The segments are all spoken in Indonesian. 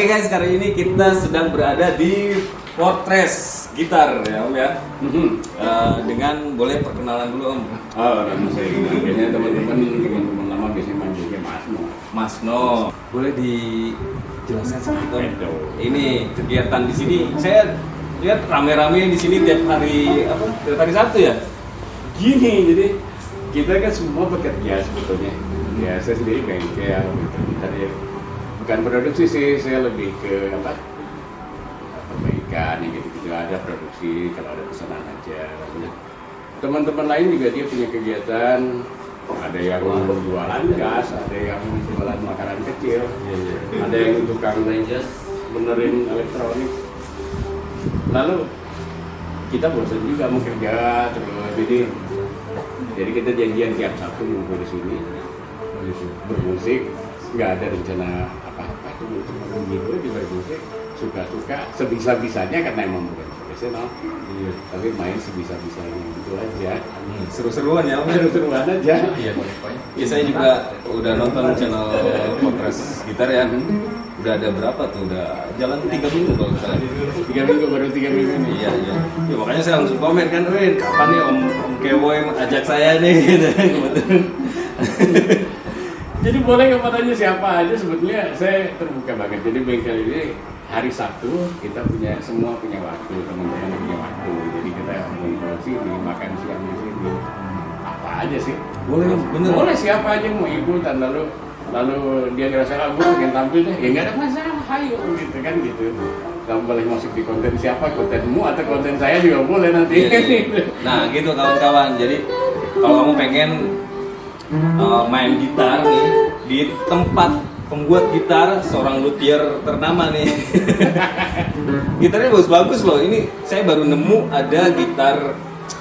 Oke guys, kali ini kita sedang berada di Fortress Gitar ya Om ya. Dengan boleh perkenalan dulu Om. Nama saya biasanya teman-teman lama biasanya manggilnya Mas No. Boleh dijelaskan sedikit Om? Ini kegiatan di sini. Saya lihat rame-rame di sini tiap hari Sabtu ya. Gini, jadi kita kan semua bekerja sebetulnya. Ya saya sendiri bengkel gitu. Tadi bukan produksi sih, saya lebih ke perbaikan gitu. Ada produksi kalau ada pesanan aja. Teman-teman lain juga dia punya kegiatan. Ada yang jualan gas, ada yang jualan makanan kecil, ada yang tukang benerin elektronik. Lalu kita bosan juga mau kerja terus, jadi kita janjian tiap Sabtu ngumpul di sini bermusik. Nggak ada rencana apa-apa, cuma menghibur di bermusik, suka-suka sebisa-bisanya karena emang bukan profesional. Tapi main sebisa-bisanya gitu aja. Seru-seruan ya Om. Seru-seruan aja. Iya. Ya, saya juga udah nonton channel Fortress Gitar ya. Udah ada berapa tuh? Udah jalan 3 minggu kalau nggak salah. 3 minggu, baru 3 minggu nih. Iya. Ya, makanya saya langsung komen kan, Win, kapan nih Om Kewoy ajak saya nih gitu. Kebetulan. Jadi boleh kepadanya siapa aja, sebetulnya saya terbuka banget. Jadi bengkel ini hari Sabtu kita semua punya waktu, teman-teman punya waktu. Jadi kita ngumpul sini, makan siang di sini. Apa aja sih? Boleh, bener. Boleh siapa aja mau ikutan, lalu dia ngerasa gue pengen tampil deh, ya nggak ada masalah, ayo gitu kan gitu. Kamu boleh masuk di konten siapa, kontenmu atau konten saya juga boleh nanti. Iya. Nah gitu kawan-kawan. Jadi kalau kamu pengen main gitar nih di tempat pembuat gitar seorang luthier ternama nih. Gitarnya bagus-bagus loh. Ini saya baru nemu ada gitar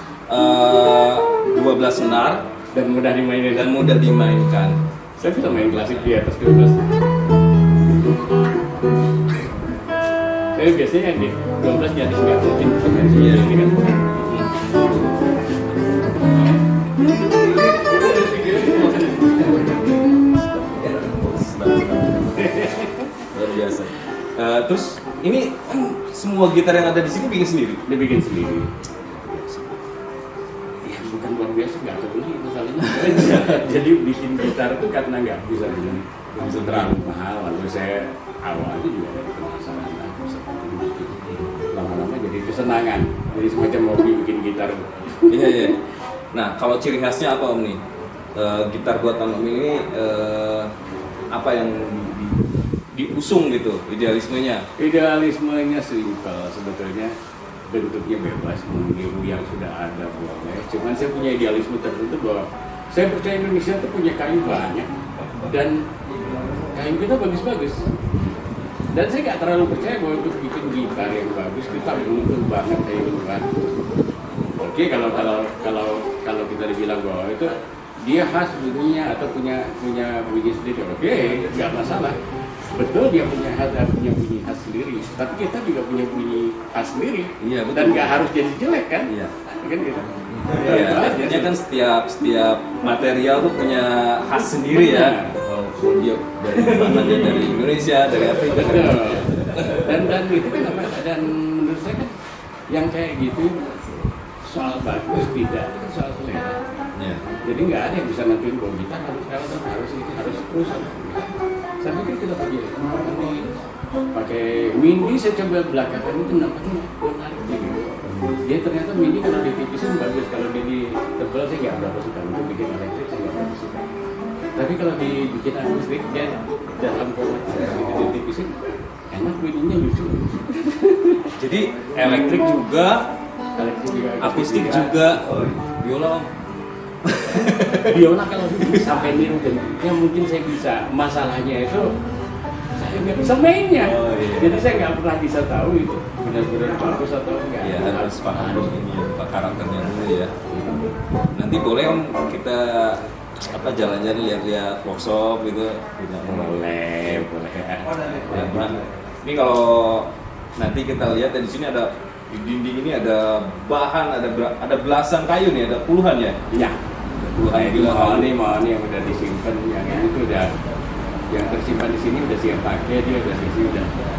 12 senar Dan mudah dimainkan. Saya bisa main klasik di atas 12. Saya biasanya di 12 nyaris nggak mungkin bisa main sendiri kan. Luar biasa. Terus ini semua gitar yang ada di sini bikin sendiri? Dia bikin sendiri. Ya bukan luar biasa, nggak kebeli masalahnya. Jadi bikin gitar itu karena nggak bisa beli, terlalu mahal. Lalu saya awalnya juga dari penasaran, lama-lama jadi kesenangan. Jadi semacam hobi bikin gitar. Iya. Nah kalau ciri khasnya apa Om nih? Gitar buatan Om ini apa yang diusung gitu idealismenya? Idealismenya simpel sebetulnya, bentuknya bebas, meniru yang sudah ada boleh. Cuman saya punya idealisme tertentu bahwa saya percaya Indonesia itu punya kayu banyak dan kayu kita bagus-bagus. Dan saya nggak terlalu percaya bahwa untuk bikin gitar yang bagus kita butuh banget kayu luar. Oke, kalau kita dibilang bahwa itu dia khas bunyinya atau punya bunyi sendiri, oke, nggak masalah. Betul dia punya bunyi khas sendiri, tapi kita juga punya bunyi khas sendiri. Iya, betul. Dan nggak harus jadi jelek kan? Iya. Kan gitu. Iya, artinya kan setiap material tuh punya khas sendiri ya. Walaupun dia dari bahannya dari Indonesia, dari Afrika. Dan itu kan apa? Dan menurut saya kan yang kayak gitu soal bagus tidak, itu soal selera. Iya. Jadi nggak ada yang bisa nentuin bahwa kita harus ini harus terus. Saya pikir kita pakai mini, saya coba belakangan itu nampaknya menarik gitu. Dia ternyata mini kalau ditipisin bagus, kalau dia ditebal saya nggak berapa suka. Untuk bikin elektrik saya nggak berapa suka. Tapi kalau dibikin akustik dia dalam format ditipisin enak, mininya lucu. Jadi elektrik juga, akustik juga, biola Om. Biola kalau sampai niru bentuknya mungkin saya bisa. Masalahnya itu saya nggak bisa mainnya. Jadi saya nggak pernah bisa tahu itu benar-benar bagus atau enggak. Ya harus paham ini ya, karakternya dulu ya. Nanti boleh Om kita jalan-jalan lihat-lihat workshop gitu. Boleh. Ya, ini kalau nanti kita lihat di sini ada di dinding ini ada bahan, ada belasan kayu nih, ada puluhan ya? Iya. Puluhan Mau nih yang udah disimpan, yang itu udah yang tersimpan di sini udah siap pakai, dia udah sisi udah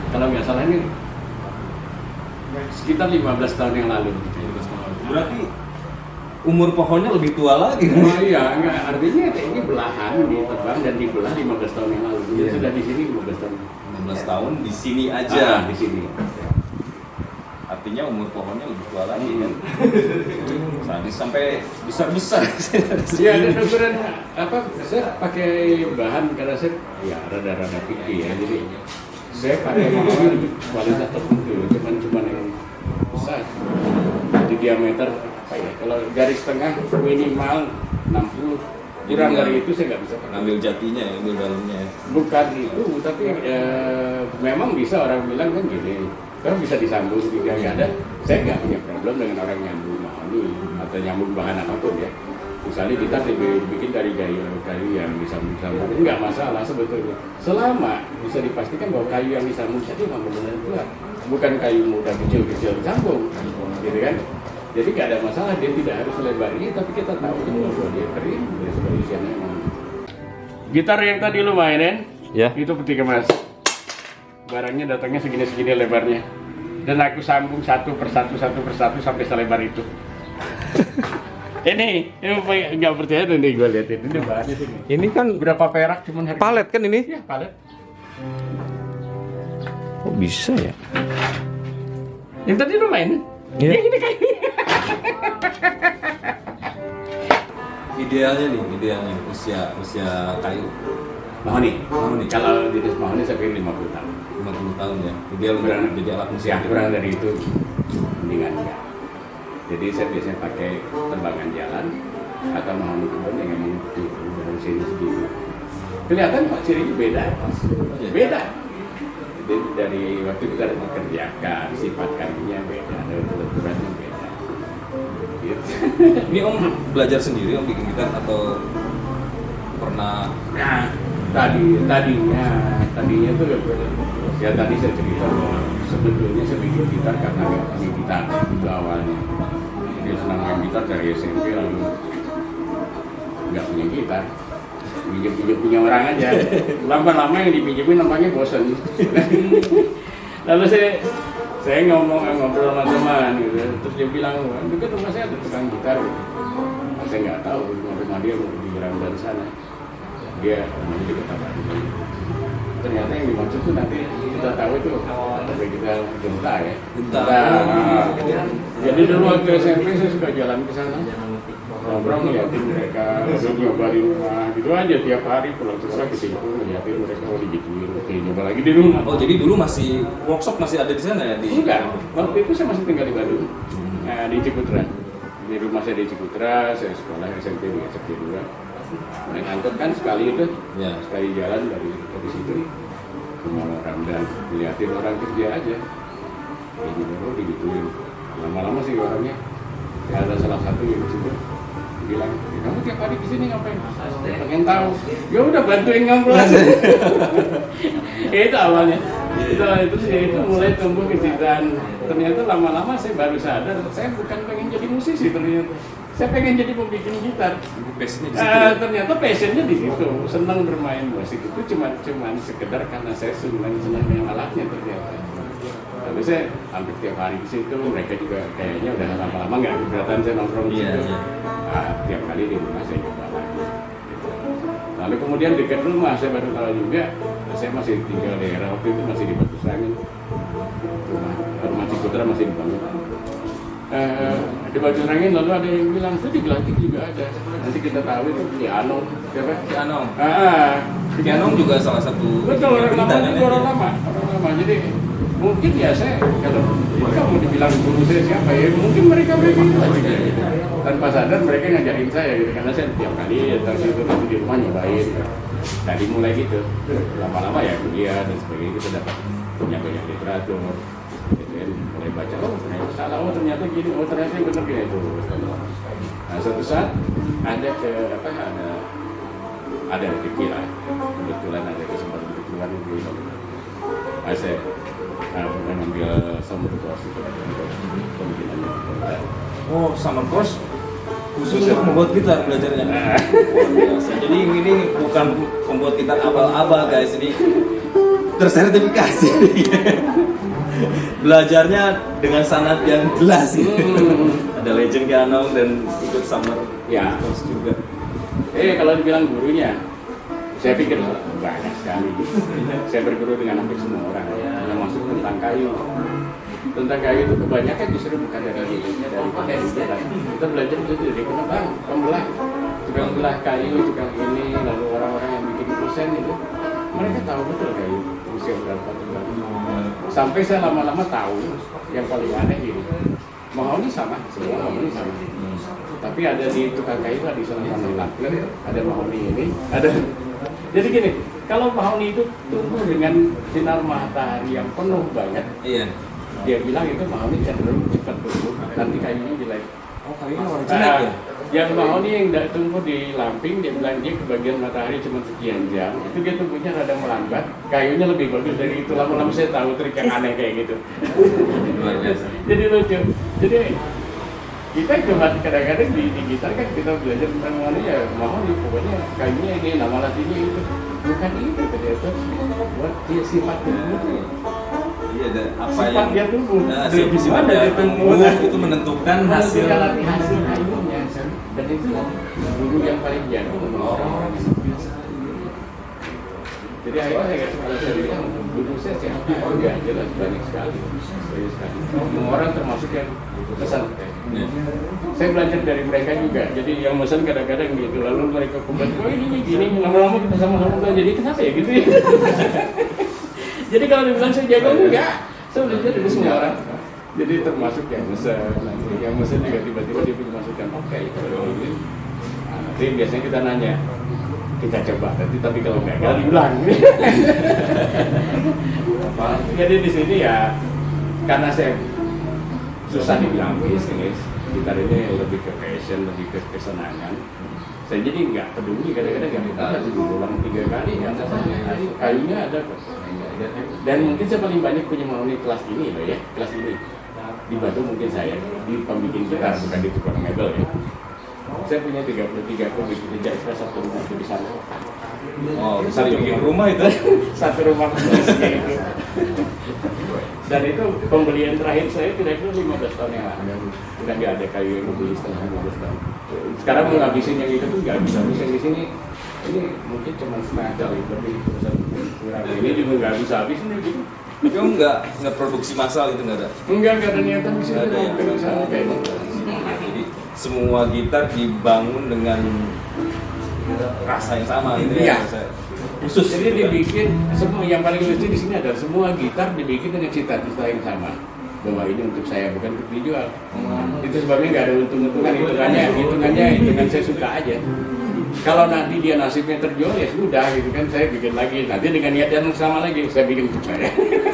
kalau nggak salah ini sekitar 15 tahun yang lalu. Berarti umur pohonnya lebih tua lagi. Oh iya, enggak, artinya ini belahan ditebang dan dibelah 15 tahun yang lalu. Jadi sudah di sini 15 tahun. 15 tahun di sini aja. Di sini. Artinya umur pohonnya lebih tua lagi kan. Tadi sampai besar-besar. Iya, ada ukuran apa? Saya pakai bahan karena saya ya rada-rada picky ya. Jadi saya pakai mahal kualitas tertentu, cuman yang besar. Di diameter apa ya? Kalau garis tengah minimal 60. Kurang dari itu saya nggak bisa pakai. Ambil jatinya ya, ambil dalamnya. Bukan itu, tapi memang bisa orang bilang kan gini. Kalau bisa disambung juga nggak ada, saya nggak punya problem dengan orang nyambung mahoni atau nyambung bahan apapun ya. Misalnya kita dibikin dari kayu yang disambung-sambung, nggak masalah sebetulnya. Selama bisa dipastikan bahwa kayu yang disambung tadi memang benar kuat, bukan kayu muda kecil-kecil disambung, gitu kan? Jadi nggak ada masalah, dia tidak harus selebar ini, tapi kita tahu bahwa dia kering, dia sudah isiannya memang. Gitar yang tadi lu mainin, Ya. itu peti kemas. Barangnya datangnya segini-segini lebarnya, dan aku sambung satu persatu sampai selebar itu. ini nggak percaya tuh nih, gue liatin ini bahannya sini. Ini kan Berapa perak cuman harga? palet kan ini? Iya, palet. Oh bisa ya? Yang tadi lu main? Iya. Yang ini kayak Idealnya usia kayu mahoni. Mahoni. Kalau di atas mahoni saya pikir 50 tahun. 50 tahun ya. Ideal Kurang jadi alat musik. Ya, kurang dari itu mendingan enggak. Jadi saya biasanya pakai tembangan jalan atau mahoni kebun yang memang dari sini segitu. Kelihatan kok cirinya beda. Beda. Jadi dari waktu kita dikerjakan, sifat kayunya beda, dari ukurannya beda. Gitu. Ini Om belajar sendiri Om bikin gitar atau pernah? Nah, tadinya tuh ya tadi saya cerita bahwa sebetulnya saya bikin gitar karena nggak punya gitar itu awalnya. Jadi senang main gitar dari SMP lalu nggak punya gitar, pinjam punya orang aja. Lama-lama yang dipinjemin nampaknya bosan. Lalu saya ngobrol sama teman gitu, terus dia bilang, dekat rumah saya ada tukang gitar. Nah, saya nggak tahu rumah dia di Ramadan sana. Dia namanya di Kota Batu. Ternyata yang dimaksud tuh nanti kita tahu itu sampai kita Genta ya. Genta. Jadi dulu waktu SMP saya suka jalan ke sana. Ngobrol ngeliatin mereka, nyobain rumah gitu aja tiap hari pulang sekolah ke situ ngeliatin mereka digituin, oke nyoba lagi di rumah. Oh jadi dulu masih workshop masih ada di sana ya? Enggak, waktu itu saya masih tinggal di Bandung, di Ciputra. Di rumah saya di Ciputra, saya sekolah SMP di SMP 2. Naik angkot kan sekali itu, Ya. sekali jalan dari situ ke Mall Ramdan, ngeliatin orang kerja aja. Kayak gitu, digituin. Lama-lama sih orangnya, ya ada salah satu yang di situ bilang, kamu tiap hari di sini ngapain? Pengen tahu. Ya udah bantuin ngamplas. Itu awalnya. Itu mulai tumbuh kecintaan. Ternyata lama-lama saya baru sadar, saya bukan pengen jadi musisi ternyata. Saya pengen jadi pembikin gitar. Ternyata passionnya di situ. Senang bermain musik itu cuma sekedar karena saya senang yang alatnya ternyata. Tapi saya hampir tiap hari di situ. Mereka juga kayaknya udah lama-lama nggak keberatan saya nongkrong di situ. Tiap kali di rumah saya coba lagi. Lalu kemudian dekat rumah saya baru tahu juga. Saya masih tinggal di daerah waktu itu masih di Batu Sangin. Rumah Ciputra masih dibangun. Di Batu Sangin lalu ada yang bilang itu di Gelatik juga ada. Nanti kita tahu itu Piano, siapa? Piano. Piano juga salah satu. Betul, orang lama. Jadi mungkin ya saya kalau kamu dibilang guru saya siapa ya mungkin mereka itu aja tanpa sadar mereka ngajarin saya gitu karena saya tiap kali datang situ nanti di rumah nyobain. Tadi mulai gitu, lama-lama ya kuliah dan sebagainya kita dapat punya banyak literatur. Mulai baca, ternyata salah, ternyata gini, ternyata yang benar gini itu. Nah suatu saat ada rezeki lah, kebetulan ada kesempatan untuk keluar negeri. Saya mengambil summer course itu pembimbingannya. Oh summer course khusus untuk membuat gitar belajarnya. Biasa. Jadi ini bukan membuat gitar abal-abal guys, ini tersertifikasi. Belajarnya dengan sanad yang jelas gitu. Ada legend Ganong dan ikut summer Ya. course juga. Kalau dibilang gurunya, saya pikir banyak sekali. Saya berguru dengan hampir semua orang, termasuk tentang kayu. Tentang kayu itu kebanyakan justru bukan dari petani. Kita belajar itu dari pembelah, tukang belah kayu, tukang ini, lalu orang-orang yang bikin kusen itu, mereka tahu betul kayu usia berapa. Sampai saya lama-lama tahu yang paling aneh gini, mahoni sama, semua mahoni sama. Tapi ada di tukang kayu ada di sana ada mahoni ini, ada. Jadi gini, kalau mahoni itu tumbuh dengan sinar matahari yang penuh banget, dia bilang itu mahoni cenderung cepat tumbuh, nanti kayunya jelek. Oh, kayunya warna jelek ya? Yang mahoni yang tumbuh di lamping, dia bilang dia kebagian matahari cuma sekian jam, itu dia tumbuhnya rada melambat, kayunya lebih bagus dari itu. Lama-lama saya tahu trik yang aneh kayak gitu. Luar biasa. Jadi lucu. Jadi kita cuma kadang-kadang di gitar kan kita belajar tentang mahoni ya, mahoni pokoknya kayunya ini, nama latinnya itu. Bukan itu ternyata buat dia sifat tumbuh. Iya, ada apa sifat yang dia tumbuh. sifat dia tumbuh itu menentukan hasil kayunya. Dan itu guru yang paling jago orang-orang yang biasa. Jadi akhirnya saya kalau saya bilang guru saya siapa? Oh ya jelas banyak sekali. Semua orang termasuk yang pesan. Saya belajar dari mereka juga. Jadi yang pesan kadang-kadang gitu. Lalu mereka komen, oh ini gini. Lama-lama kita sama-sama belajar. Jadi kenapa ya gitu ya? Jadi kalau dibilang saya jago enggak. Saya belajar dari semua orang. Jadi termasuk yang mesen juga tiba-tiba dia punya masukan, oke, nanti biasanya kita nanya, kita coba nanti, tapi kalau gagal diulang. Jadi di sini ya, karena saya susah dibilang bisnis, gitar ini lebih ke passion, lebih ke kesenangan. Saya jadi nggak peduli, kadang-kadang nggak minta diulang 3 kali, kayunya ada kok. Dan mungkin saya paling banyak punya mahoni kelas ini loh ya, kelas ini. Di Batu mungkin saya, di pembikin gitar, bukan di tukang mebel ya. Saya punya 33 pembikin gitar, satu rumah itu di sana. Oh, bisa dibikin rumah itu? Satu rumah isinya itu. Dan itu pembelian terakhir saya kira-kira 15 tahun yang lalu. Udah nggak ada kayu yang beli setelah 15 tahun. Sekarang mau ngabisin yang itu tuh nggak bisa habis yang di sini. Ini mungkin cuma setengah jam lebih kurang. Ini juga nggak bisa habis ini gitu. Tapi nggak produksi massal itu nggak ada? Nggak ada niatan di sini. Nggak ada yang kayak gitu. Jadi semua gitar dibangun dengan rasa yang sama gitu ya. Khusus. Jadi dibikin semua yang paling lucu di sini adalah semua gitar dibikin dengan cita-cita yang sama. Bahwa ini untuk saya bukan untuk dijual. Itu sebabnya nggak ada untung-untungan, hitungannya saya suka aja. Kalau nanti dia nasibnya terjual ya sudah gitu kan, saya bikin lagi nanti dengan niat yang sama lagi, saya bikin untuk saya.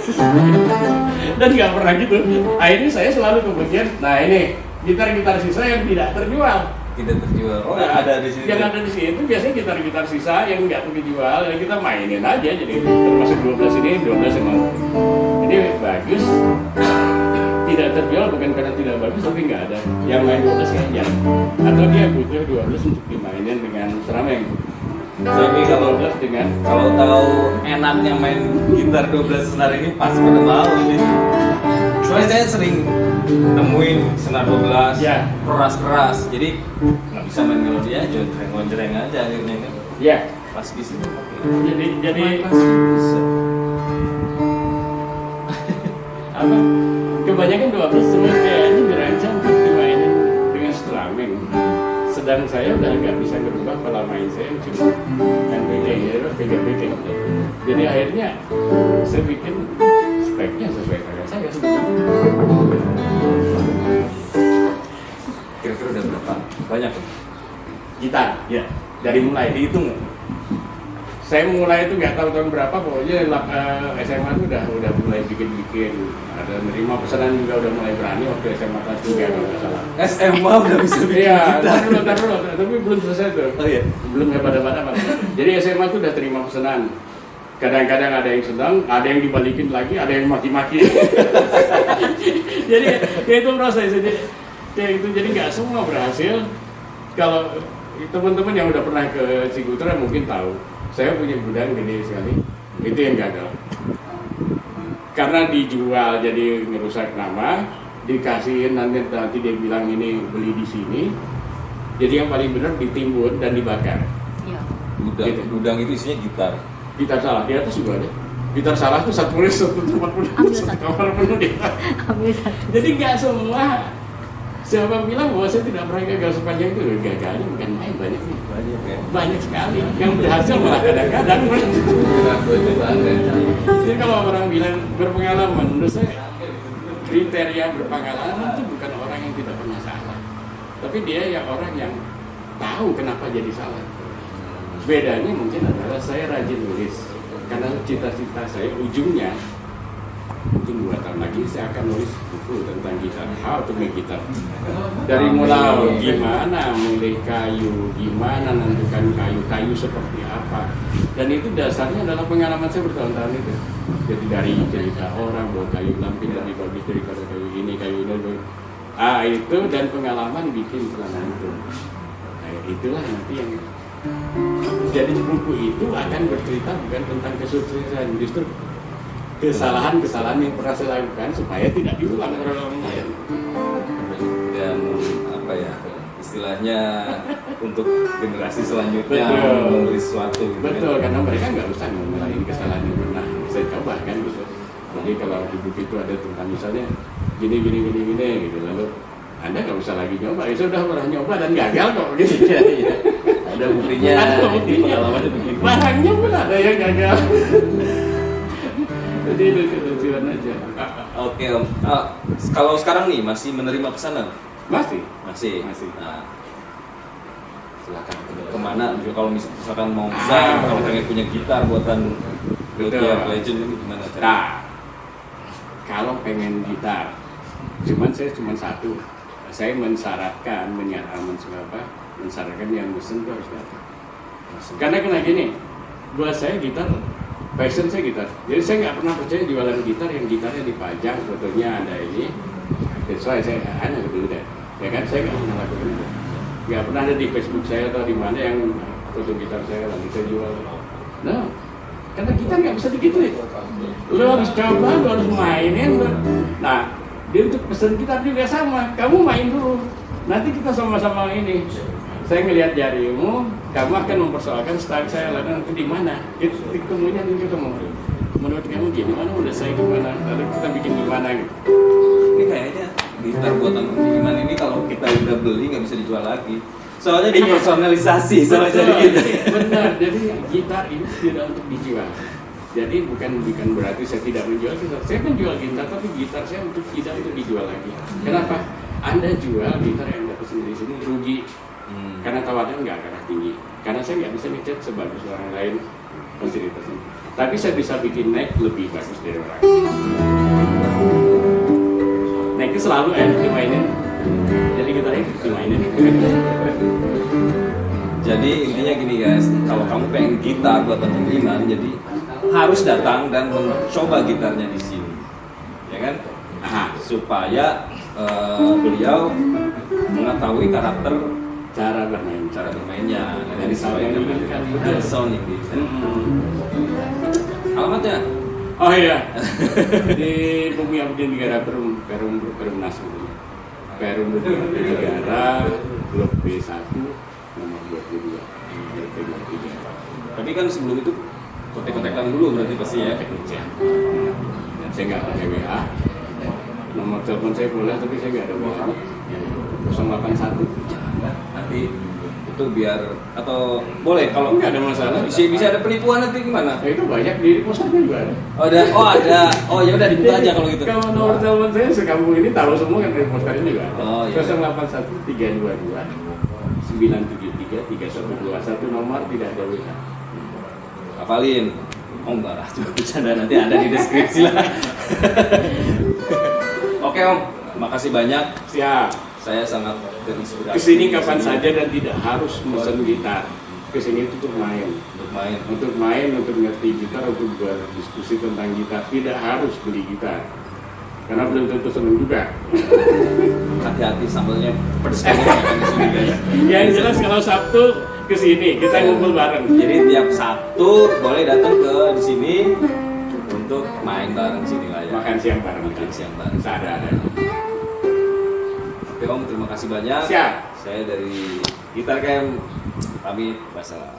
Dan nggak pernah gitu. Akhirnya saya selalu kemudian, nah ini gitar-gitar sisa yang tidak terjual. Oh, ada di sini. Yang ada di sini itu biasanya gitar-gitar sisa yang nggak terjual, yang kita mainin aja. Jadi termasuk 12 ini, 12 emang ini bagus. Tidak terjual bukan karena tidak bagus, tapi nggak ada yang main 12 kayaknya. Atau dia butuh 12 untuk dimainin dengan serameng. Tapi kalau tahu enaknya main gitar 12 senar ini pasti pada mau ini. Soalnya saya sering nemuin senar 12 keras-keras, jadi nggak bisa main melodi aja, jonjreng aja akhirnya kan. Iya. Pas di sini. Jadi apa? Kebanyakan 12 semua kayaknya dirancang untuk dimainin dengan strumming. Sedang saya udah nggak bisa berubah pola main saya cuma pegang. Jadi akhirnya saya bikin speknya sesuai dengan saya sebetulnya. Kira-kira udah berapa? Banyak tuh? Gitar? Ya. Dari mulai dihitung nggak? Saya mulai itu nggak tahu tahun berapa, pokoknya SMA itu udah mulai bikin, ada menerima pesanan juga, udah mulai berani waktu SMA kelas 3 kalau nggak salah. SMA udah bisa bikin gitar? Iya, tar dulu, tapi belum selesai tuh. Oh iya? Belum hebat-hebat. Jadi SMA itu udah terima pesanan. Kadang-kadang ada yang senang, ada yang dibalikin lagi, ada yang maki-maki. Jadi ya itu proses, jadi nggak semua berhasil. Kalau teman-teman yang udah pernah ke Cigutra mungkin tahu. Saya punya gudang gede sekali, itu yang gagal. karena dijual jadi ngerusak nama, dikasihin nanti dia bilang ini beli di sini. Jadi yang paling benar ditimbun dan dibakar. Iya. Gudang itu isinya gitar. Gitar salah di atas juga ada. Gitar salah tuh satu tempat penuh, satu kamar penuh gitar. Ambil satu. Jadi nggak semua. Siapa bilang bahwa saya tidak pernah gagal sepanjang itu? Gagalnya bukan main, banyak nih. Banyak sekali. Yang berhasil malah kadang-kadang. Jadi kalau orang bilang berpengalaman, menurut saya kriteria berpengalaman itu bukan orang yang tidak pernah salah, tapi dia yang orang yang tahu kenapa jadi salah. Bedanya mungkin adalah saya rajin nulis, karena cita-cita saya ujungnya mungkin 2 tahun lagi saya akan nulis buku tentang gitar, how to make gitar. Dari mulai gimana memilih kayu, gimana menentukan kayu seperti apa. Dan itu dasarnya adalah pengalaman saya bertahun-tahun itu. Jadi dari cerita orang bahwa kayu lampin lebih bagus daripada kayu ini. Itu dan pengalaman bikin celana itu. Nah, itulah nanti yang jadi buku itu akan bercerita bukan tentang kesuksesan, justru kesalahan-kesalahan yang pernah saya lakukan supaya tidak diulang oleh orang lain. Dan apa ya, istilahnya untuk generasi selanjutnya Betul. memberi sesuatu gitu. Betul, karena mereka nggak usah ngulangin kesalahan yang pernah saya coba kan gitu. Jadi kalau di buku itu ada tentang misalnya gini gitu, lalu Anda nggak usah lagi nyoba, ya sudah pernah nyoba dan gagal kok gitu. Iya. Ada buktinya. Ada buktinya. Pengalamannya begitu. Barangnya pun ada yang gagal. Jadi itu lucuan aja. Oke Om. Kalau sekarang nih masih menerima pesanan? Masih. Nah, silakan. Kemana? Kalau misalkan mau desain, kalau pengen punya gitar buatan Luthier Legend ini gimana? Nah, kalau pengen gitar, saya cuma satu. Saya mensyaratkan yang mesen itu harus datang. Karena kena gini, buat saya gitar, passion saya gitar. Jadi saya nggak pernah percaya jualan gitar yang gitarnya dipajang, fotonya ada ini. That's why saya hanya dulu deh. Ya kan, saya nggak pernah lakukan itu. Nggak pernah ada di Facebook saya atau di mana yang foto gitar saya lagi saya jual. No, karena gitar nggak bisa digituin. Lo harus coba, lo harus mainin. Nah, dia untuk pesen gitar juga sama. Kamu main dulu. Nanti kita sama-sama ini. Saya ngelihat jarimu, kamu akan mempersoalkan style saya lalu nanti di mana? Ketemunya nanti ketemu. Menurut kamu gimana? Udah saya gimana? Lalu kita bikin gimana gitu. Ini kayaknya gitar buatan gimana ini kalau kita udah beli nggak bisa dijual lagi. Soalnya dipersonalisasi sama jadi gitu. Benar. Jadi gitar ini tidak untuk dijual. Jadi bukan berarti saya tidak menjual gitar. Saya menjual gitar, tapi gitar saya tidak untuk dijual lagi. Kenapa? Anda jual gitar yang dapat sendiri sini rugi. Karena tawaran nggak kalah tinggi. Karena saya nggak bisa ngecat sebagus orang lain fasilitasnya. Tapi saya bisa bikin neck lebih bagus dari orang. Necknya selalu enak dimainin. Jadi gitarnya dimainin. Jadi intinya gini guys, kalau kamu pengen gitar buatan Om Iman, jadi harus datang dan mencoba gitarnya di sini, ya kan? Supaya beliau mengetahui karakter Cara bermainnya dari sounding dengan sounding gitu. Alamatnya? Oh iya, di Bumi Abdin Negara Perumnas Perum Negara Blok B1 nomor 22 RT 23. Tapi kan sebelum itu kontak-kontakan dulu berarti pasti ya. Dan saya nggak pakai WA. Nomor telepon saya boleh tapi saya nggak ada WA. 081. Nanti itu biar atau boleh kalau nggak ada masalah. Bisa ada penipuan nanti gimana? Nah, itu banyak di posternya juga ada. Ada. Oh ya udah dibuka aja kalau gitu. Kalau nomor telepon saya sekampung ini tahu semua kan di posternya juga ada. Oh iya. 081 322 973 3121 nomor tidak ada WA. Hafalin. Oh enggak lah, cuma bercanda, nanti ada di deskripsi lah. Oke Om, makasih banyak. Siap. Saya sangat terinspirasi. Kesini kapan saja dan tidak harus mesen gitar. Kesini itu untuk main. Untuk ngerti gitar, untuk berdiskusi tentang gitar. Tidak harus beli gitar. Karena belum tentu senang juga. Hati-hati sambalnya pedes banget di sini guys. Yang jelas kalau Sabtu kesini kita ngumpul bareng. Jadi tiap Sabtu boleh datang ke di sini untuk main bareng sini lah ya. Makan siang bareng. Makan siang bareng. Ada. Oke Om, terima kasih banyak. Siap. Saya dari Gitar Camp pamit. Wassalam.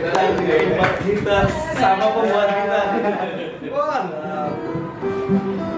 Kita sama pembuat kita. Wah.